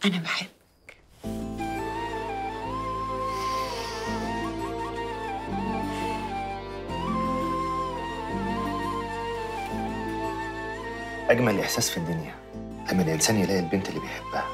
أنا بحب. أجمل إحساس في الدنيا لما الإنسان يلاقي البنت اللي بيحبها،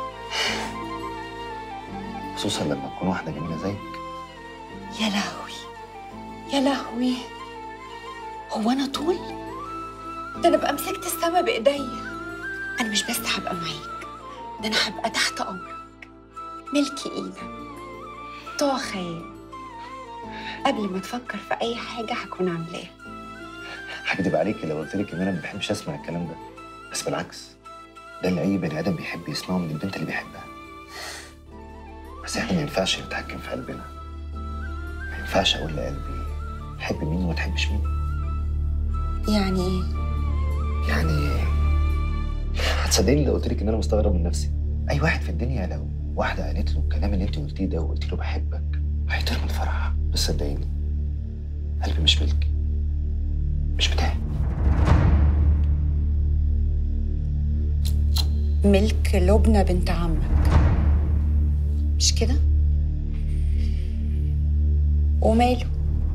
خصوصا لما تكون واحدة جميلة زيك. يا لهوي يا لهوي، هو أنا طول؟ ده أنا بقى مسكت السما بإيديا. أنا مش بس هبقى معاك، ده أنا هبقى تحت أمرك، ملك إيدك، طوع خيال. قبل ما تفكر في أي حاجة هكون عاملاها. هكدب عليكي لو قلت لك إن أنا ما بحبش أسمع الكلام ده، بس بالعكس ده اللي أي بني آدم بيحب يسمعه من البنت اللي بيحبها. بس إحنا ما ينفعش نتحكم في قلبنا، ما ينفعش أقول لقلبي حب مين وما تحبش مين. يعني إيه؟ يعني هتصدقيني لو قلت لك إن أنا مستغرب من نفسي؟ أي واحد في الدنيا لو واحدة قالت له الكلام اللي أنت قلتيه ده وقلت له بحبك هيطير من الفرح. بس صدقيني قلبي مش ملكي، مش بتاعي. ملك لبنى بنت عمك، مش كده؟ وماله؟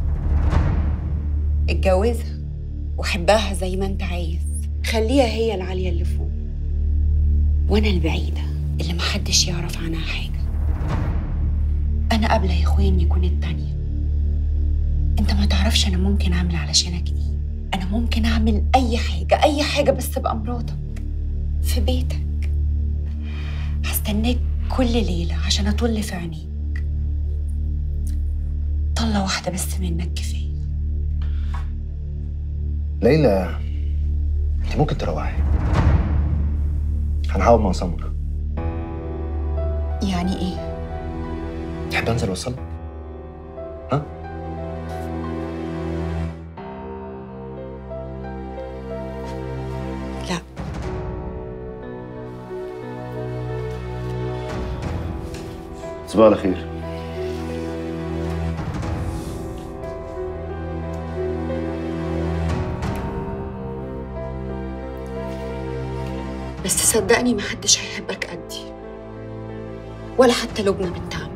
اتجوزها وحبها زي ما انت عايز، خليها هي العالية اللي فوق، وانا البعيدة اللي محدش يعرف عنها حاجة. انا قابلة يا اخويا اني اكون التانية. انت ما تعرفش انا ممكن اعمل علشانك ايه. انا ممكن اعمل اي حاجة، اي حاجة، بس ابقى مراتك في بيتك. هستناك كل ليلة عشان اطل في عينيك. طلة واحدة بس منك كفاية. ليلى انت ممكن تروحي، هنحاول مع سمر. يعني ايه؟ تحب انزل اوصلك؟ ها؟ لا. تصبح على خير. بس صدقني محدش هيحبك قدي، ولا حتى لبنى بنت عمك.